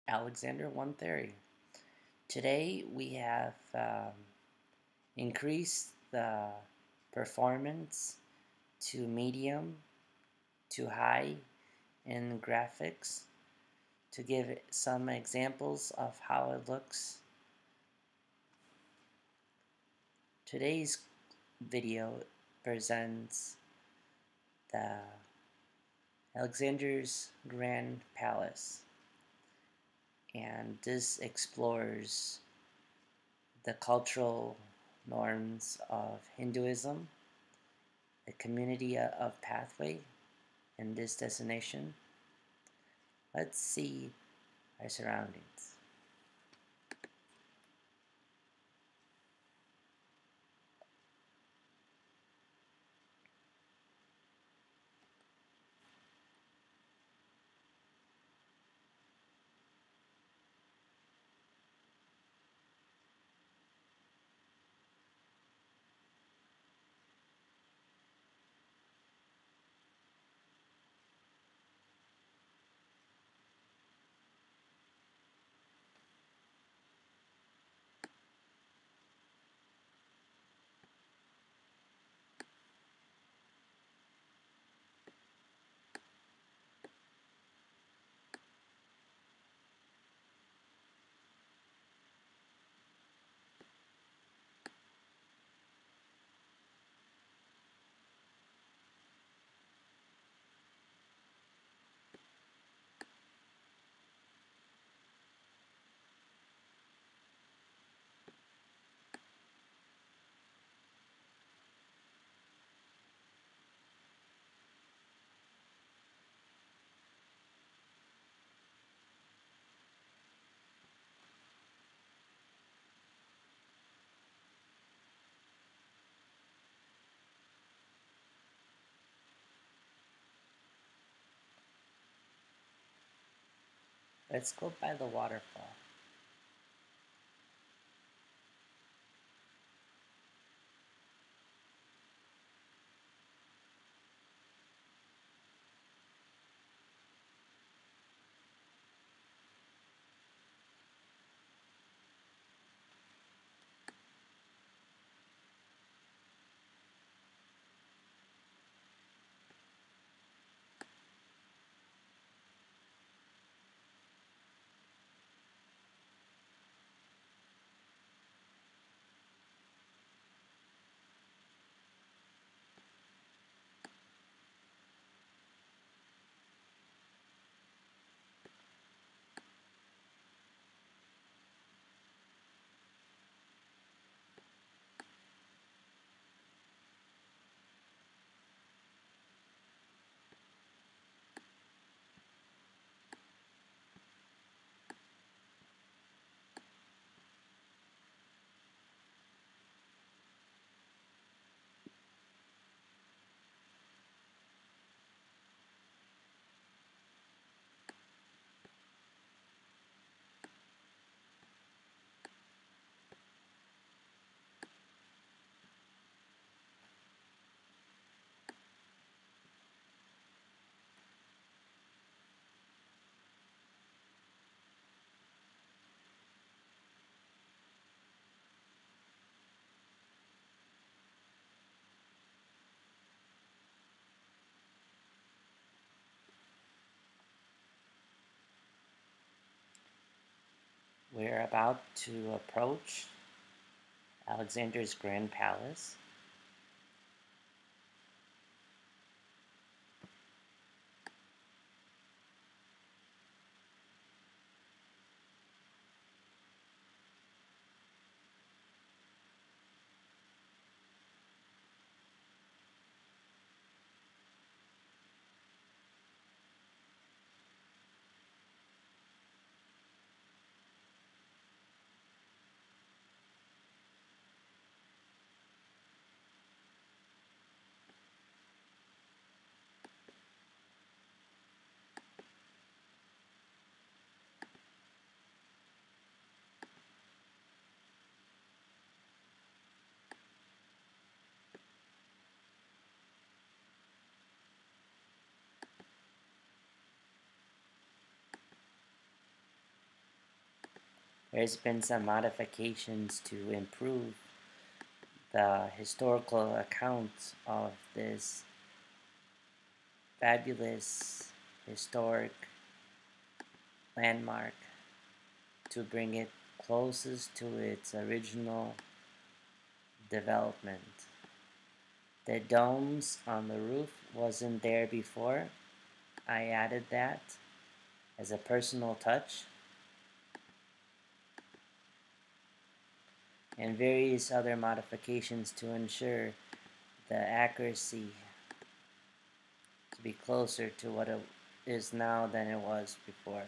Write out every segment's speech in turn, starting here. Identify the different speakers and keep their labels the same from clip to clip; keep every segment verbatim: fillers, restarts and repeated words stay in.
Speaker 1: Alexander One Theory. Today we have um, increased the performance to medium to high in graphics to give some examples of how it looks. Today's video presents the Alexander's Grand Palace, and this explores the cultural norms of Hinduism, the community of pathway in this destination. Let's see our surroundings. Let's go by the waterfall. We're about to approach Alexander's Grand Palace. There's been some modifications to improve the historical account of this fabulous historic landmark to bring it closest to its original development. The domes on the roof wasn't there before. I added that as a personal touch, and various other modifications to ensure the accuracy to be closer to what it is now than it was before.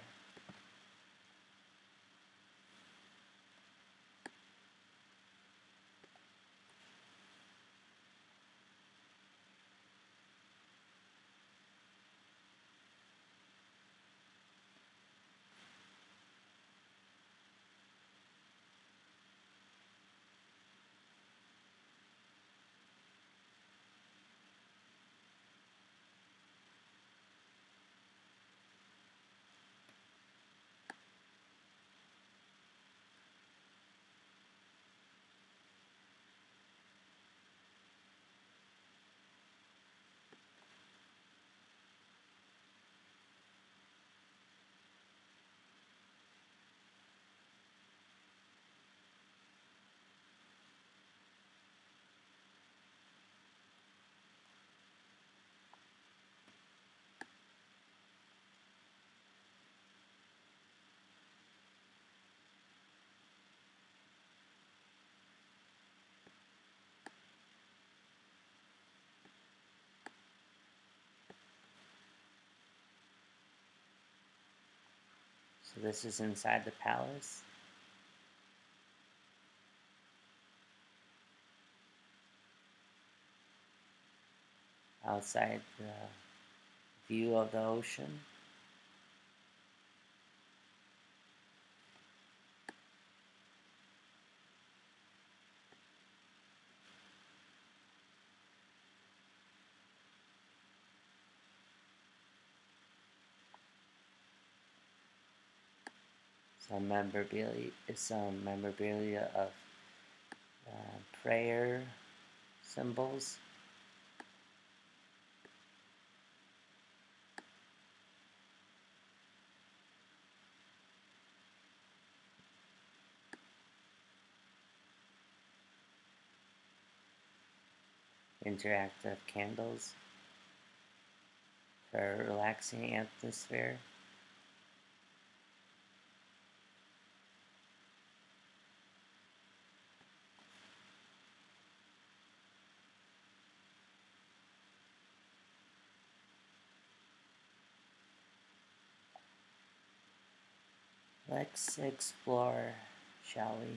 Speaker 1: So this is inside the palace. Outside the view of the ocean. Some memorabilia, some memorabilia of uh, prayer symbols. Interactive candles for a relaxing atmosphere. Let's explore, shall we?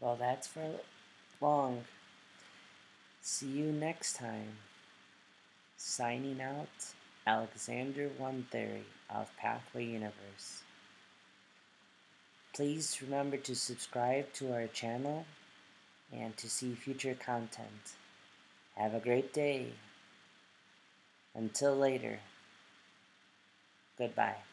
Speaker 1: Well, that's for long. See you next time. Signing out, Alexander One Theory of Pathway Universe. Please remember to subscribe to our channel and to see future content. Have a great day. Until later, goodbye.